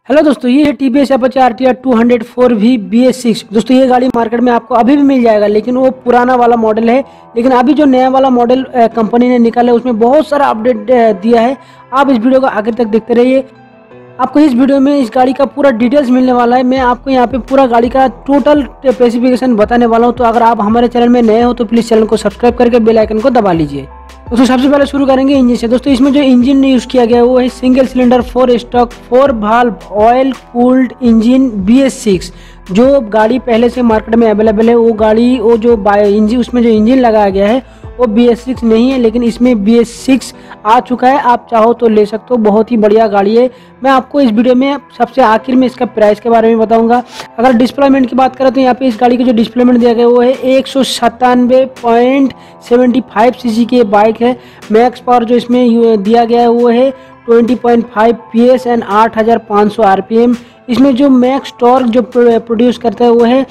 Hello दोस्तों, ये है TVS Apache RTR 204V BS6। दोस्तों ये गाड़ी मार्केट में आपको अभी भी मिल जाएगा, लेकिन वो पुराना वाला मॉडल है। लेकिन अभी जो नया वाला मॉडल कंपनी ने निकाला है उसमें बहुत सारा अपडेट दिया है। आप इस वीडियो को आगे तक देखते रहिए। आपको इस वीडियो में इस गाड़ी का पूरा डिटेल्स मिलने वाला है। मैं आपको यहाँ पे पूरा गाड़ी का टोटल स्पेसिफिकेशन बताने वाला हूँ। तो अगर आप हमारे चैनल में नए हो तो प्लीज़ चैनल को सब्सक्राइब करके बेल आइकन को दबा लीजिए। दोस्तों सबसे पहले शुरू करेंगे इंजन से। दोस्तों इसमें जो इंजन यूज़ किया गया है वो है single cylinder 4 stroke 4 valve oil cooled engine BS6। जो गाड़ी पहले से मार्केट में अवेलेबल है वो गाड़ी इंजन उसमें जो इंजन लगाया गया है वो BS6 नहीं है, लेकिन इसमें BS6 आ चुका है। आप चाहो तो ले सकते हो, बहुत ही बढ़िया गाड़ी है। मैं आपको इस वीडियो में सबसे आखिर में इसका प्राइस के बारे में बताऊंगा। अगर डिस्प्लेमेंट की बात करें तो यहाँ पे इस गाड़ी का जो डिस्प्लेमेंट दिया गया है वो है 197.75 सीसी की बाइक है। मैक्स पावर जो इसमें दिया गया है वो है 20.5 PS एंड 8500 RPM। इसमें जो मैक्स टॉर्क जो प्रोड्यूस करता है वो है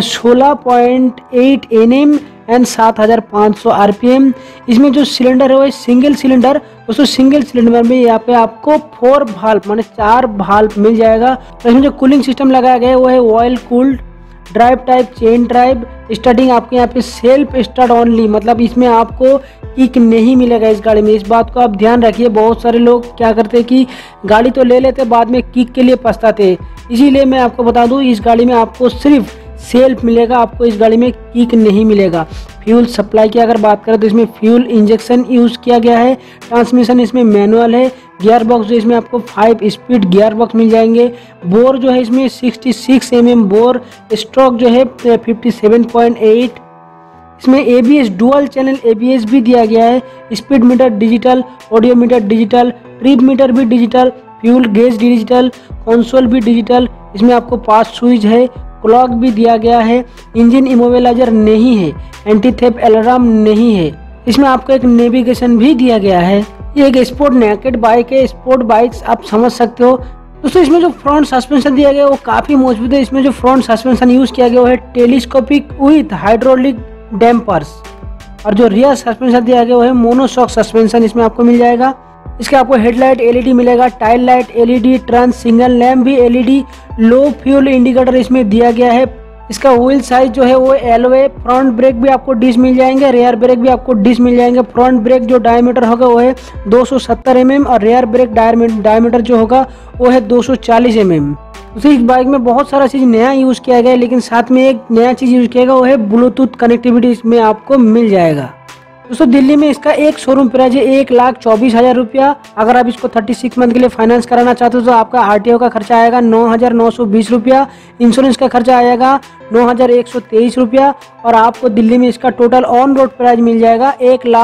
16.8 Nm एंड 7500 RPM। इसमें जो सिलेंडर है वो है सिंगल सिलेंडर। दोस्तों सिंगल सिलेंडर में यहाँ पे आपको 4 वाल्व माने 4 वाल्व मिल जाएगा। तो इसमें जो कूलिंग सिस्टम लगाया गया है वो है oil cooled drive type chain drive. Starting आपको यहाँ पे सेल्फ स्टार्ट ओनली, मतलब इसमें आपको किक नहीं मिलेगा इस गाड़ी में। इस बात को आप ध्यान रखिए। बहुत सारे लोग क्या करते हैं कि गाड़ी तो ले लेते बाद में किक के लिए पछताते हैं। इसीलिए मैं आपको बता दूं इस गाड़ी में आपको सिर्फ सेल्फ मिलेगा, आपको इस गाड़ी में किक नहीं मिलेगा। फ्यूल सप्लाई की अगर बात करें तो इसमें फ्यूल इंजेक्शन यूज़ किया गया है। ट्रांसमिशन इसमें मैनुअल है। गियर बॉक्स जो इसमें आपको 5 स्पीड गियर बॉक्स मिल जाएंगे। बोर जो है इसमें 66 mm बोर। स्ट्रोक जो है 57.8। इसमें ABS डुअल चैनल ABS भी दिया गया है। Speed meter digital, odometer digital, trip meter भी digital, fuel gauge digital, console भी डिजिटल। इसमें आपको पास स्विच है, क्लॉक भी दिया गया है। इंजन इमोबिलाइजर नहीं है, एंटी थेफ्ट अलार्म नहीं है। इसमें आपको एक नेविगेशन भी दिया गया है। ये एक स्पोर्ट नेकेड बाइक है। स्पोर्ट बाइक्स आप समझ सकते हो। दोस्तों इसमें जो फ्रंट सस्पेंशन दिया गया है वो काफ़ी मजबूत है। इसमें जो फ्रंट सस्पेंशन यूज़ किया गया वो है टेलीस्कोपिक विथ हाइड्रोलिक डैम्पर्स। और जो रियर सस्पेंशन दिया गया वो है मोनोशॉक सस्पेंशन इसमें आपको मिल जाएगा। इसके आपको हेडलाइट LED मिलेगा, tail light LED, turn signal lamp भी LED, लो फ्यूल इंडिकेटर इसमें दिया गया है। इसका व्हील साइज जो है वो एलोवे। फ्रंट ब्रेक भी आपको डिस्क मिल जाएंगे, रेयर ब्रेक भी आपको डिस्क मिल जाएंगे। फ्रंट ब्रेक जो डायमीटर होगा वो है 270 mm और रेयर ब्रेक डायमीटर जो होगा वो है 240 mm। तो इस बाइक में बहुत सारा चीज़ नया यूज़ किया गया है, लेकिन साथ में एक नया चीज़ यूज़ किया गया वो है ब्लूटूथ कनेक्टिविटी इसमें आपको मिल जाएगा। दोस्तों दिल्ली में इसका एक शोरूम प्राइस है 1,24,000 रुपया। अगर आप इसको 36 मंथ के लिए फाइनेंस कराना चाहते हो तो आपका RTO का खर्चा आएगा 9,920 रुपया। इंश्योरेंस का खर्चा आएगा 9,123 रुपया। और आपको दिल्ली में इसका टोटल ऑन रोड प्राइस मिल जाएगा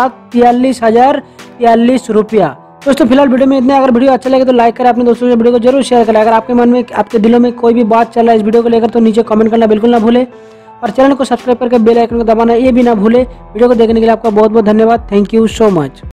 1,43,043 रुपया। दोस्तों फिलहाल वीडियो में इतने। अगर वीडियो अच्छा लगे तो लाइक करें, अपने दोस्तों से वीडियो को जरूर शेयर करें। अगर आपके मन में आपके दिलों में कोई भी बात चल रहा है इस वीडियो को लेकर तो नीचे कमेंट करना बिल्कुल ना भूले। और चैनल को सब्सक्राइब करके बेल आइकन को दबाना ये भी ना भूले। वीडियो को देखने के लिए आपका बहुत बहुत धन्यवाद। Thank you so much.